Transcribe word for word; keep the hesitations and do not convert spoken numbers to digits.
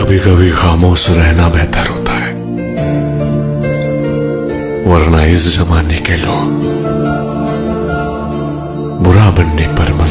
कभी कभी खामोश रहना बेहतर होता है, वरना इस जमाने के लोग बुरा बनने पर मजबूर